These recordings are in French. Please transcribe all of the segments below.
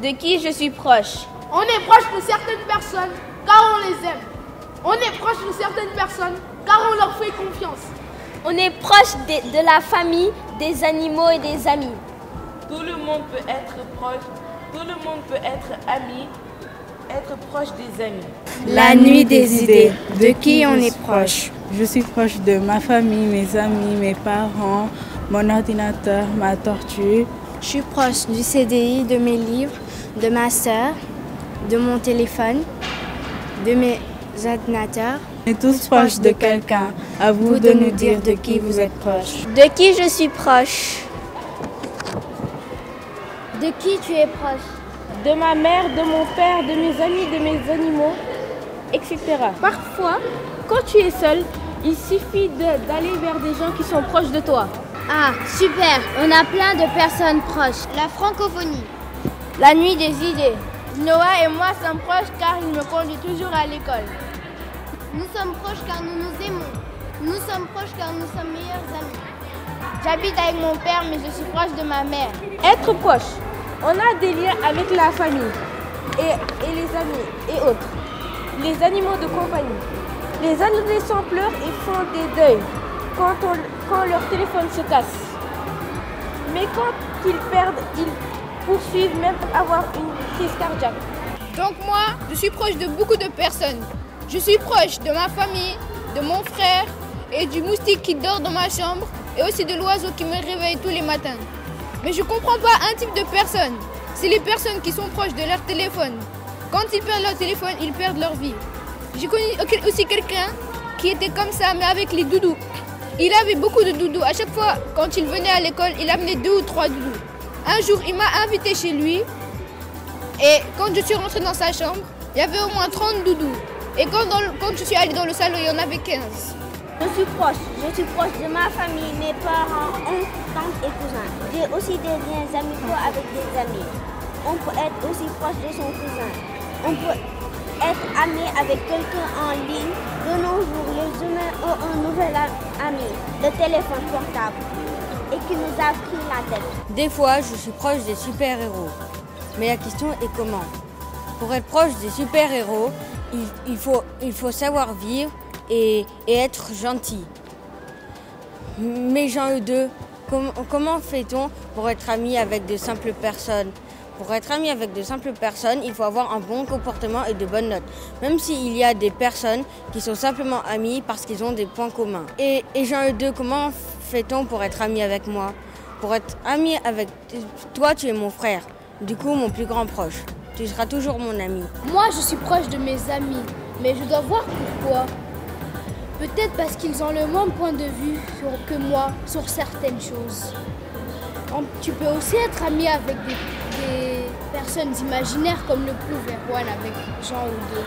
De qui je suis proche? On est proche de certaines personnes car on les aime. On est proche de certaines personnes car on leur fait confiance. On est proche de la famille, des animaux et des amis. Tout le monde peut être proche, tout le monde peut être ami, être proche des amis. La nuit des idées, de qui on est proche? Je suis proche de ma famille, mes amis, mes parents, mon ordinateur, ma tortue. Je suis proche du CDI, de mes livres, de ma sœur, de mon téléphone, de mes ordinateurs. On est tous proches de quelqu'un. À vous de nous dire de qui vous êtes proche. De qui je suis proche? De qui tu es proche? De ma mère, de mon père, de mes amis, de mes animaux, etc. Parfois, quand tu es seul, il suffit d'aller vers des gens qui sont proches de toi. Ah, super, on a plein de personnes proches. La francophonie. La nuit des idées. Noah et moi sommes proches car il me conduit toujours à l'école. Nous sommes proches car nous nous aimons. Nous sommes proches car nous sommes meilleurs amis. J'habite avec mon père mais je suis proche de ma mère. Être proche, on a des liens avec la famille et les amis et autres. Les animaux de compagnie. Les adolescents pleurent et font des deuils quand leur téléphone se casse. Mais quand ils perdent, ils poursuivent même avoir une crise cardiaque. Donc moi, je suis proche de beaucoup de personnes. Je suis proche de ma famille, de mon frère et du moustique qui dort dans ma chambre et aussi de l'oiseau qui me réveille tous les matins. Mais je ne comprends pas un type de personne. C'est les personnes qui sont proches de leur téléphone. Quand ils perdent leur téléphone, ils perdent leur vie. J'ai connu aussi quelqu'un qui était comme ça, mais avec les doudous. Il avait beaucoup de doudous. À chaque fois, quand il venait à l'école, il amenait 2 ou 3 doudous. Un jour, il m'a invité chez lui. Et quand je suis rentrée dans sa chambre, il y avait au moins 30 doudous. Et quand je suis allée dans le salon, il y en avait 15. Je suis proche de ma famille, mes parents, oncles, tantes et cousins. J'ai aussi des liens amicaux avec des amis. On peut être aussi proche de son cousin. On peut être ami avec quelqu'un en ligne. De nos jours, les humains ont un nouvel ami, le téléphone portable, et qui nous a pris la tête. Des fois, je suis proche des super-héros. Mais la question est comment? Pour être proche des super-héros, il faut savoir vivre et être gentil. Mais Jean-Eudes, comment fait-on pour être ami avec de simples personnes? Pour être ami avec de simples personnes, il faut avoir un bon comportement et de bonnes notes. Même s'il y a des personnes qui sont simplement amies parce qu'ils ont des points communs. Et Jean-Eudes, comment fait-on pour être ami avec moi? Pour être ami avec toi, tu es mon frère. Du coup, mon plus grand proche. Tu seras toujours mon ami. Moi, je suis proche de mes amis, mais je dois voir pourquoi. Peut-être parce qu'ils ont le même point de vue que moi sur certaines choses. Tu peux aussi être ami avec des personnes imaginaires comme le pauvre Erwan avec Jean-Eudes.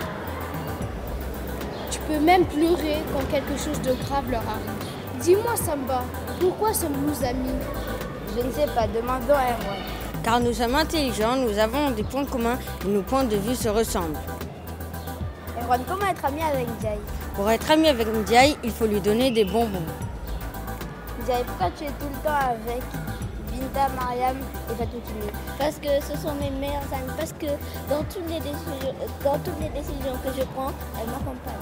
Tu peux même pleurer quand quelque chose de grave leur arrive. Dis-moi Samba, pourquoi sommes-nous amis? Je ne sais pas, demandons à Erwan. Car nous sommes intelligents, nous avons des points communs et nos points de vue se ressemblent. Erwan, comment être ami avec Ndiaye? Pour être ami avec Ndiaye, il faut lui donner des bonbons. Ndiaye, pourquoi tu es tout le temps avec Binta, Mariam et Fatoutine? Parce que ce sont mes meilleurs amis. Parce que dans toutes les décisions que je prends, elles m'accompagnent.